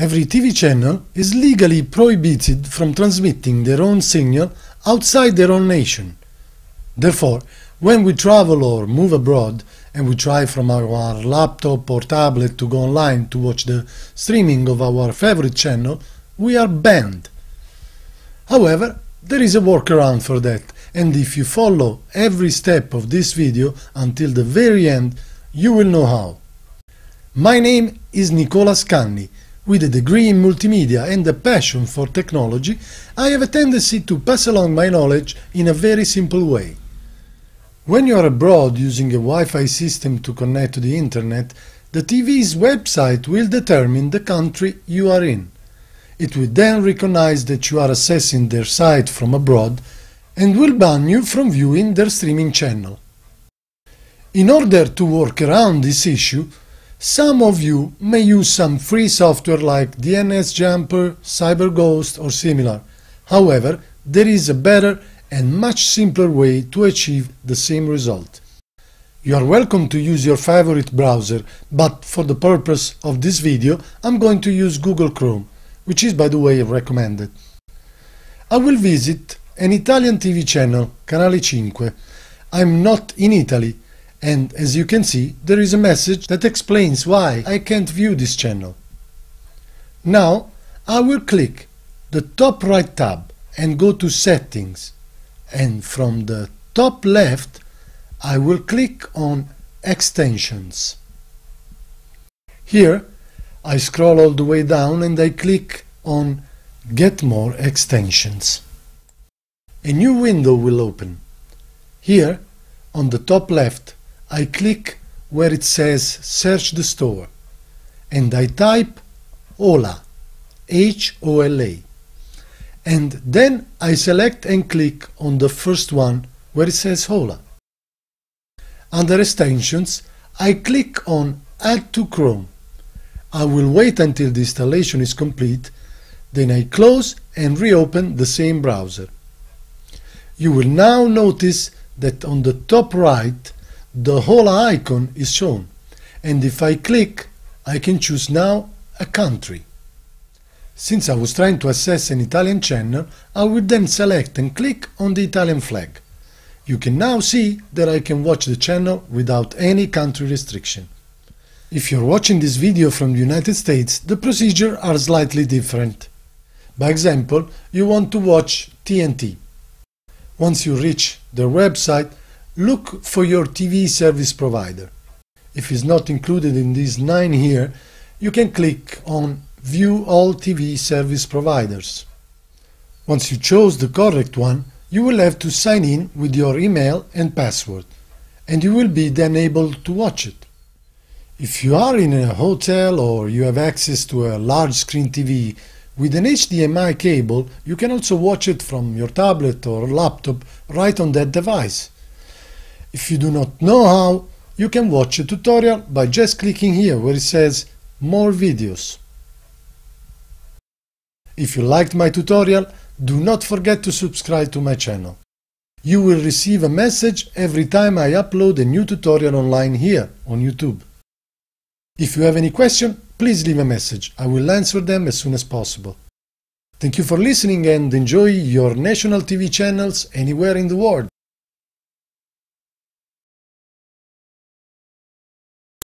Every TV channel is legally prohibited from transmitting their own signal outside their own nation. Therefore, when we travel or move abroad and we try from our laptop or tablet to go online to watch the streaming of our favorite channel, we are banned. However, there is a workaround for that, and if you follow every step of this video until the very end, you will know how. My name is Nicola Scanni. With a degree in multimedia and a passion for technology, I have a tendency to pass along my knowledge in a very simple way. When you are abroad using a Wi-Fi system to connect to the internet, the TV's website will determine the country you are in. It will then recognize that you are accessing their site from abroad and will ban you from viewing their streaming channel. In order to work around this issue, some of you may use some free software like DnsJumper, CyberGhost or similar. However, there is a better and much simpler way to achieve the same result. You are welcome to use your favorite browser, but for the purpose of this video I'm going to use Google Chrome, which is by the way recommended. I will visit an Italian TV channel, Canale 5. I'm not in Italy, and as you can see, there is a message that explains why I can't view this channel. Now, I will click the top right tab and go to Settings, and from the top left, I will click on Extensions. Here, I scroll all the way down and I click on Get More Extensions. A new window will open. Here, on the top left, I click where it says Search the Store and I type Hola, H-O-L-A, and then I select and click on the first one where it says Hola. Under Extensions, I click on Add to Chrome. I will wait until the installation is complete, then I close and reopen the same browser. You will now notice that on the top right the Hola icon is shown, and if I click, I can choose now a country. Since I was trying to access an Italian channel, I will then select and click on the Italian flag. You can now see that I can watch the channel without any country restriction. If you're watching this video from the United States, the procedures are slightly different. By example, you want to watch TNT. Once you reach their website, look for your TV service provider. If it's not included in these 9 here, you can click on View all TV service providers. Once you chose the correct one, you will have to sign in with your email and password, and you will be then able to watch it. If you are in a hotel or you have access to a large screen TV with an HDMI cable, you can also watch it from your tablet or laptop right on that device. If you do not know how, you can watch a tutorial by just clicking here where it says More Videos. If you liked my tutorial, do not forget to subscribe to my channel. You will receive a message every time I upload a new tutorial online here on YouTube. If you have any question, please leave a message. I will answer them as soon as possible. Thank you for listening and enjoy your national TV channels anywhere in the world.